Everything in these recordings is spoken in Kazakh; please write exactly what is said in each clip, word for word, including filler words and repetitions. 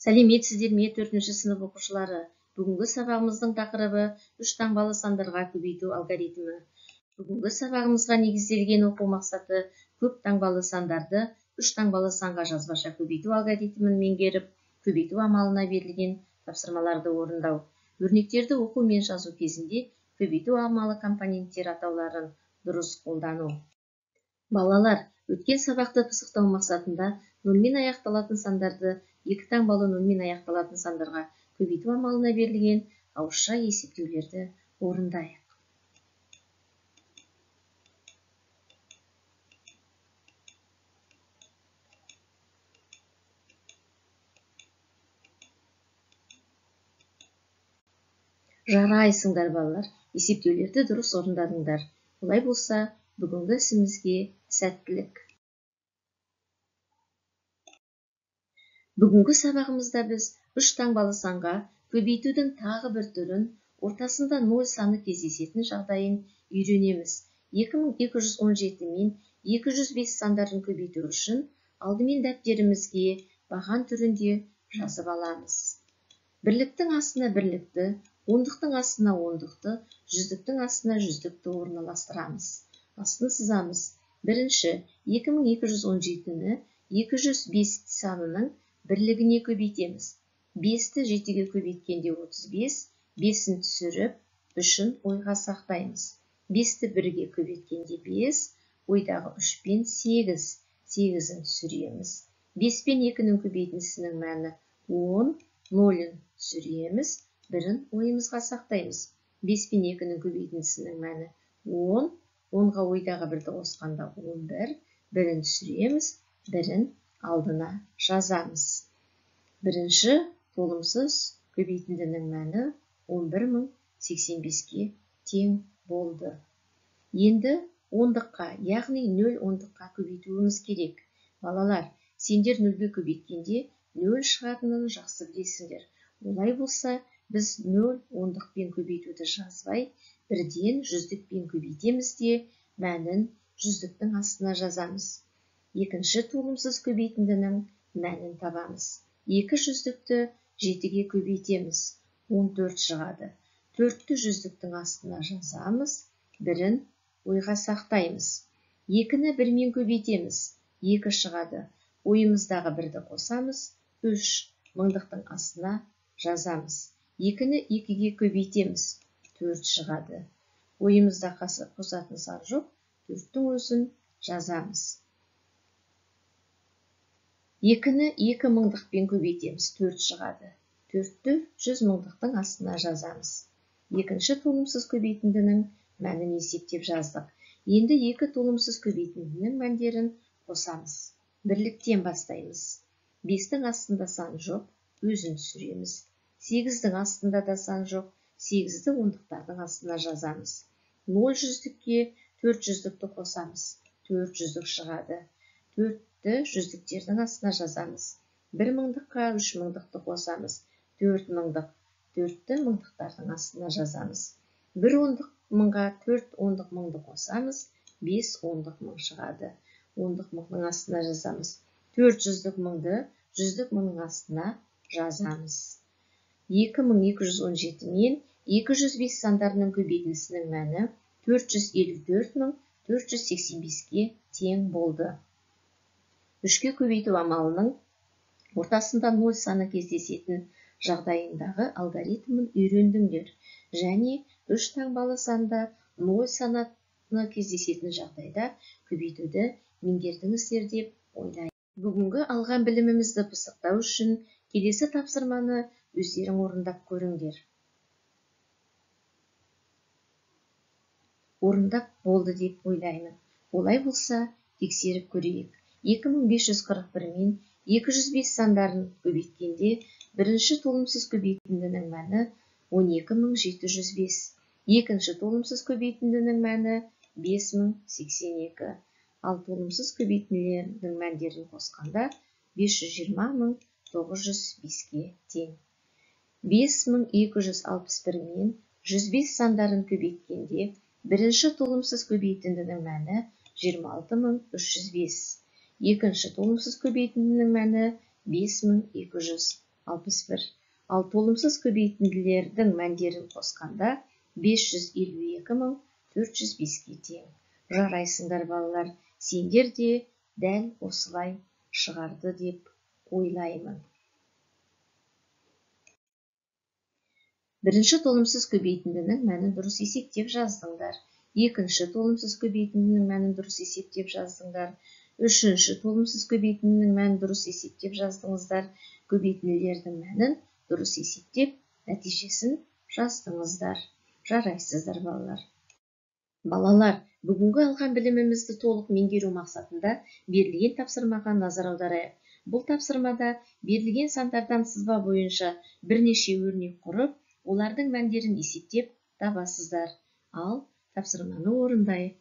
Сәлеметсіздер ме төртінші сынып оқушылары? Бүгінгі сабағымыздың тақырыбы үш таңбалы сандарға көбейту алгоритмі. Бүгінгі сабағымызға негізделген оқу мақсаты көп таңбалы сандарды үш таңбалы санға жазбаша көбейту алгоритмін меңгеріп, көбейту амалына берілген тапсырмаларды орындау. Өрнектерді оқу мен жазу кезінде көбейту амалы компоненттер атауларын дұрыс қолдану. Балалар, өткен сабақты пысықтау мақсатында нөлмен аяқталатын сандарды екі таңбалы нөлмен аяқталатын сандарға көбейту амалына берілген ауызша есептеулерді орындайық. Жарайсыңдар балалар, есептеулерді дұрыс орындадыңдар. Олай болса, бүгінгі ісімізге сәттілік. Бүгінгі сабағымызда біз үш таңбалы санға көбейтудің тағы бір түрін, ортасында нөл саны кездесетін жағдайын үйренеміз. екі мың екі жүз он жеті мен екі жүз бес сандарын көбейту үшін алдымен дәптерімізге баған түрінде жазып аламыз. Бірліктің астына бірлікті, ондықтың астына ондықты, жүздіктің астына жүздікті орналастырамыз. Астын сызамыз. Бірінші, екі мың екі жүз он жетіні екі жүз бес санының бірлігіне көбейтеміз. бесті жетіге көбейткенде отыз бес, бесін түсіріп, үшін ойға сақтаймыз. бесті бірге көбейткенде бес, ойдағы үш пен сегіз, сегізін түсіреміз. бес пен екінің көбейтіндісінің мәні он, нөлін түсіреміз, бірін ойымызға сақтаймыз. бес пен екінің көбейтіндісінің мәні он, онға ойдағы бірді қосқанда он бір, бірін түсіреміз, бірін алдына жазамыз. Бірінші толымсыз көбейтіндінің мәні он бір мың сексен беске тең болды. Енді ондыққа, яғни нөл ондыққа көбейтуіміз керек. Балалар, сендер нөлге көбейткенде нөл шығатынын жақсы білесіңдер. Олай болса, біз нөл ондықпен көбейтуді жазбай, бірден жүздікпен көбейтеміз де, мәнін жүздіктің астына жазамыз. Екінші толымсыз көбейтіндінің мәнін табамыз. екі жүздікті жетіге көбейтеміз, он төрт шығады. төртті жүздіктің астына жазамыз, бірін ойға сақтаймыз. екіні бірмен көбейтеміз, екі шығады. Ойымыздағы бірді қосамыз, үш, мыңдықтың астына жазамыз. екіні екіге көбейтеміз, төрт шығады. Ойымызда қосатын сан жоқ, төрттің өзін жазамыз. екіні екі мыңдықпен көбейтеміз, төрт шығады. төртті жүз мыңдықтың астына жазамыз. Екінші толымсыз көбейтіндінің мәнін есептеп жаздық. Енді екі толымсыз көбейтіндінің мәндерін қосамыз. Бірліктен бастаймыз. бестің астында сан жоқ, өзін түсіреміз. сегіздің астында да сан жоқ, сегізді ондықтардың астына жазамыз. нөл жүздікке төрт жүздікті қосамыз, төрт жүздік шығады. төртті жүздіктердің астына жазамыз. бір мыңдыққа үш мыңдықты қосамыз, төрт мыңдық. төртті мыңдықтардың астына жазамыз. бір ондық мыңға төрт ондық мыңды қосамыз, бес ондық мың шығады. ондық мыңның астына жазамыз. төрт жүздік мыңды жүздік мыңның астына жазамыз. екі мың екі жүз он жеті мен екі жүз бес сандарының көбейтіндісінің мәні төрт жүз елу төрт мың төрт жүз сексен беске тең болды. үшке көбейту амалының ортасында нөл саны кездесетін жағдайындағы алгоритмін үйрендіңдер. Және үш таңбалы санда нөл саны кездесетін жағдайда көбейтуді меңгердіңіздер деп ойлаймын. Бүгінгі алған білімімізді пысықтау үшін келесі тапсырманы өздерің орындап көріңдер. Орындап болды деп ойлаймын. Олай болса, тексеріп көрейік. екі мың бес жүз қырық бір мен екі жүз бес сандарын көбейткенде бірінші толымсыз көбейтіндінің мәні он екі мың жеті жүз бес. Екінші толымсыз көбейтіндінің мәні бес мың сексен екі. Ал толымсыз көбейтінділердің мәндерін қосқанда бес жүз жиырма мың тоғыз жүз беске тең. бес мың екі жүз алпыс бір мен жүз бес сандарын көбейткенде бірінші толымсыз көбейтіндінің мәні жиырма алты мың үш жүз бес. Екінші толымсыз көбейтіндінің мәні бес мың екі жүз алпыс бір. Ал толымсыз көбейтінділердің мәндерін қосқанда бес жүз елу екі мың төрт жүз беске тең. Жарайсыңдар балалар, сендер де дәл осылай шығарды деп ойлаймын. Бірінші толымсыз көбейтіндінің мәнін дұрыс есептеп жаздыңдар. Екінші толымсыз көбейтіндінің мәнін дұрыс есептеп жаздыңдар. Үшінші толымсыз көбейтіндінің мәнін дұрыс есептеп жаздыңыздар. Көбейтінділердің мәнін дұрыс есептеп, нәтижесін жаздыңыздар. Жарайсыздар балалар. Балалар, бүгінгі алған білімімізді толық меңгеру мақсатында берілген тапсырмаға назар аударайық. Бұл тапсырмада берілген сандардан сызба бойынша бірнеше өрнек құрып, олардың мәндерін есептеп табасыздар. Ал тапсырманы орындайық.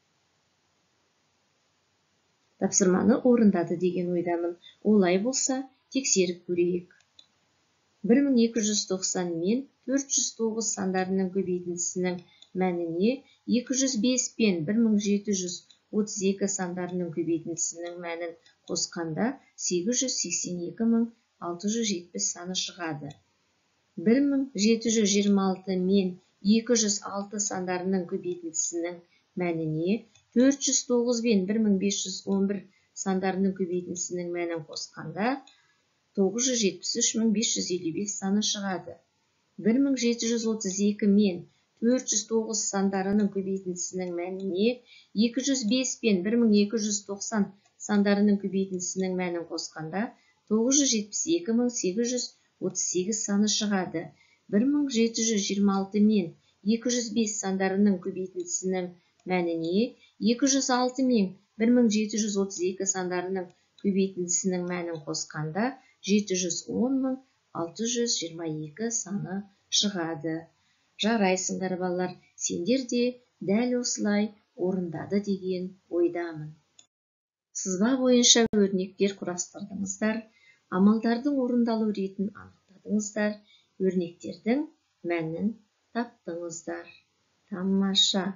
Тапсырманы орындады деген ойдамын. Олай болса, тексеріп көрейік. бір мың екі жүз тоқсан мен төрт жүз тоғыз сандарының көбейтіндісінің мәніне екі жүз бес пен бір мың жеті жүз отыз екі сандарының көбейтіндісінің мәнін қосқанда сегіз жүз сексен екі мың алты жүз жетпіс саны шығады. бір мың жеті жүз жиырма алты мен екі жүз алты сандарының көбейтіндісінің мәніне төрт жүз тоғыз бен бір мың бес жүз он бір сандарының көбейтіндісінің мәнін қосқанда тоғыз жүз жетпіс үш мың бес жүз елу бес саны шығады. бір мың жеті жүз отыз екі мен төрт жүз тоғыз сандарының көбейтіндісінің мәніне екі жүз бес пен бір мың екі жүз тоқсан сандарының көбейтіндісінің мәнін қосқанда тоғыз жүз жетпіс екі мың сегіз жүз отыз сегіз саны шығады. бір мың жеті жүз жиырма алты мен екі жүз бес сандарының көбейтіндісінің мәніне екі жүз алты мен бір мың жеті жүз отыз екі сандарының көбейтіндісінің мәнін қосқанда жеті жүз он мың алты жүз жиырма екі саны шығады. Жарайсыңдар балалар, сендер де дәл осылай орындады деген ойдамын. Сызба бойынша өрнектер құрастырдыңыздар, амалдардың орындалу ретін анықтадыңыздар, өрнектердің мәнін таптыңыздар. Тамаша.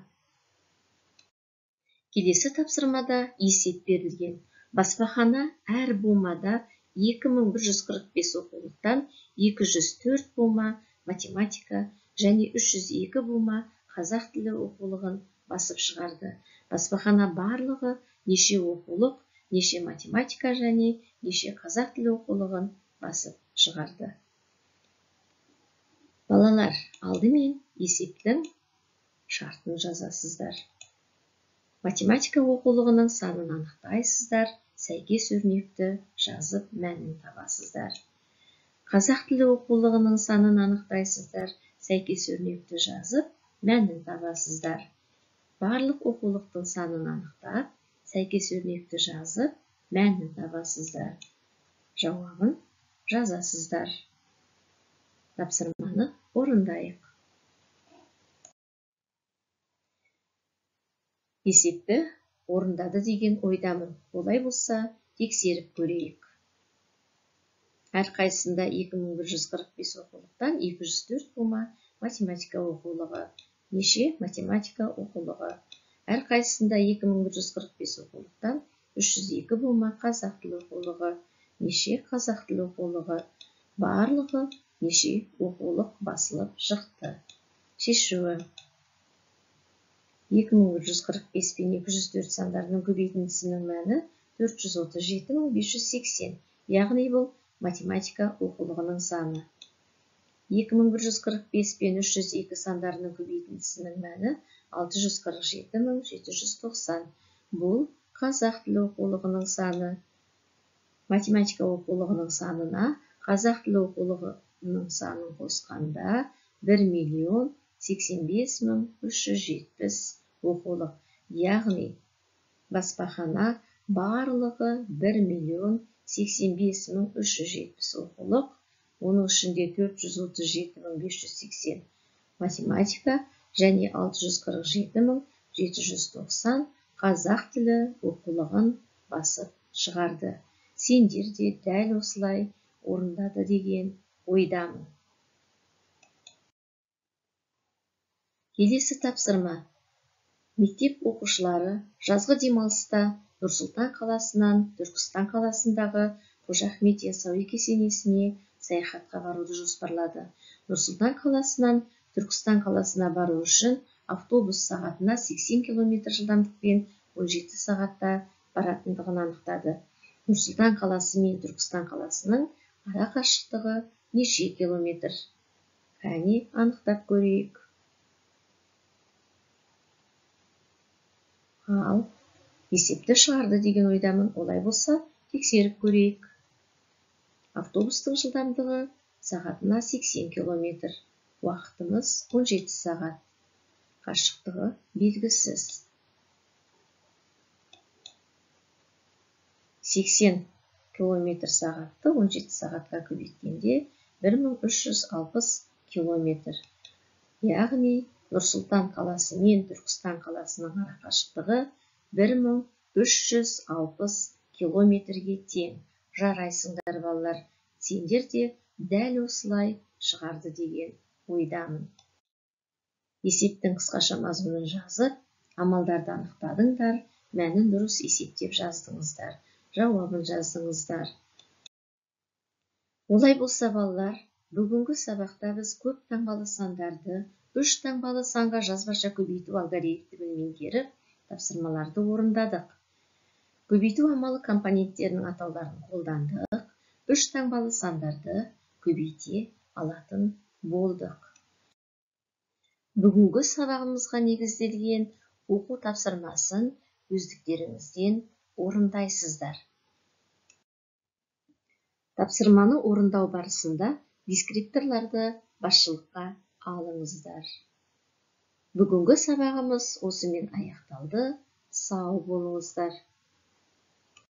Келесі тапсырмада есеп берілген. Баспахана әр бумада екі мың бір жүз қырық бес оқулықтан екі жүз төрт бума математика және үш жүз екі бума қазақ тілі оқулығын басып шығарды. Баспахана барлығы неше оқулық, неше математика және неше қазақ тілі оқулығын басып шығарды. Балалар, алдымен есептің шартын жазасыздар. Математика оқулығының санын анықтайсыздар, сәйкес өрнекті жазып мәнін табасыздар. Қазақ тілі оқулығының санын анықтайсыздар, сәйкес өрнекті жазып мәнін табасыздар. Барлық оқулықтың санын анықтап, сәйкес өрнекті жазып мәнін табасыздар. Жауабын жазасыздар. Тапсырманы орындайық. Есепті орындады деген ойдамын. Олай болса, тексеріп көрейік. Әрқайсында екі мың бір жүз қырық бес оқулықтан екі жүз төрт бума математика оқулығы. Неше математика оқулығы. Әрқайсында екі мың бір жүз қырық бес оқулықтан үш жүз екі бума қазақ тілі оқулығы. Неше қазақ тілі оқулығы. Барлығы неше оқулық басылып шықты. Шешуі. екі мың бір жүз қырық бес пен екі жүз төрт сандарының көбейтіндісінің мәні төрт жүз отыз жеті мың бес жүз сексен, яғни бұл математика оқулығының саны. екі мың бір жүз қырық бес пен үш жүз екі сандарының көбейтіндісінің мәні алты жүз қырық жеті мың жеті жүз тоқсан. Бұл қазақ тілі оқулығының саны. Математика оқулығының санына қазақ тілі оқулығының санын қосқанда бір миллион сексен бес мың үш жүз жетпіс оқулық. Яғни баспахана барлығы бір миллион сексен бес мың үш жүз жетпіс оқулық, оның ішінде төрт жүз отыз жеті мың бес жүз сексен математика және алты жүз қырық жеті мың жеті жүз тоқсан қазақ тілі оқулығын басып шығарды. Сендер де дәл осылай орындады деген ойдамын. Келесі тапсырма. Мектеп оқушылары жазғы демалыста Нұр-Сұлтан қаласынан Түркістан қаласындағы Қожа Ахмет Яссауи кесенесіне саяхатқа баруды жоспарлады. Нұр-Сұлтан қаласынан Түркістан қаласына бару үшін автобус сағатына сексен километр жылдамдықпен он жеті сағатта баратындығын анықтады. Нұр-Сұлтан қаласы мен Түркістан қаласының ара қашықтығы неше километр? Кәне анықтап көрейік. Ал есепті шығарды деген ойдамын. Олай болса, тексеріп көрейік. Автобустың жылдамдығы сағатына сексен километр. Уақытымыз он жеті сағат. Қашықтығы белгісіз. сексен километр сағатты он жеті сағатқа көбейткенде бір мың үш жүз алпыс километр. Яғни Нұр-Сұлтан қаласы мен Түркістан қаласының ара қашықтығы бір мың үш жүз алпыс километрге тең. Жарайсыңдар балалар, сендер де дәл осылай шығарды деген ойдамын. Есептің қысқаша мазмұнын жазып, амалдарды анықтадыңдар, мәнін дұрыс есептеп жаздыңыздар, жауабын жаздыңыздар. Олай болса балалар, бүгінгі сабақта біз көп таңбалы сандарды үш таңбалы санға жазбаша көбейту алгоритмін меңгеріп, тапсырмаларды орындадық. Көбейту амалы компоненттерінің атауларын қолдандық, үш таңбалы сандарды көбейте алатын болдық. Бүгінгі сабағымызға негізделген оқу тапсырмасын өздіктеріңізден орындайсыздар. Тапсырманы орындау барысында дескрипторларды басшылыққа алыңыздар. Бүгінгі сабағымыз осымен аяқталды. Сау болыңыздар.